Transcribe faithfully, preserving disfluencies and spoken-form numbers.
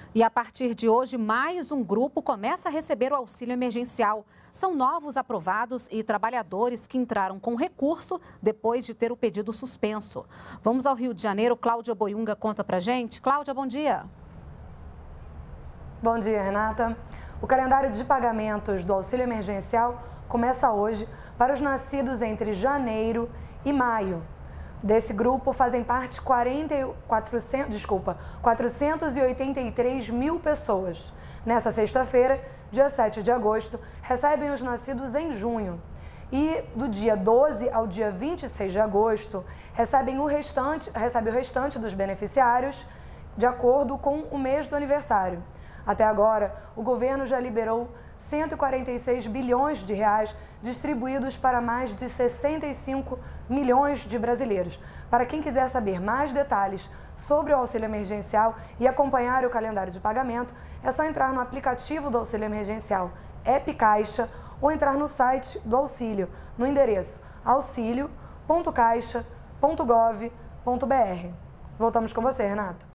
E a partir de hoje, mais um grupo começa a receber o auxílio emergencial. São novos aprovados e trabalhadores que entraram com recurso depois de ter o pedido suspenso. Vamos ao Rio de Janeiro. Cláudia Boiunga conta pra gente. Cláudia, bom dia. Bom dia, Renata. O calendário de pagamentos do auxílio emergencial começa hoje para os nascidos entre janeiro e maio. Desse grupo fazem parte quarenta, quatrocentos, desculpa, quatrocentos e oitenta e três mil pessoas. Nessa sexta-feira, dia sete de agosto, recebem os nascidos em junho. E do dia doze ao dia vinte e seis de agosto, recebem o restante, recebe o restante dos beneficiários de acordo com o mês do aniversário. Até agora, o governo já liberou cento e quarenta e seis bilhões de reais distribuídos para mais de sessenta e cinco milhões de brasileiros. Para quem quiser saber mais detalhes sobre o auxílio emergencial e acompanhar o calendário de pagamento, é só entrar no aplicativo do auxílio emergencial App Caixa ou entrar no site do auxílio, no endereço auxilio ponto caixa ponto gov ponto br. Voltamos com você, Renata.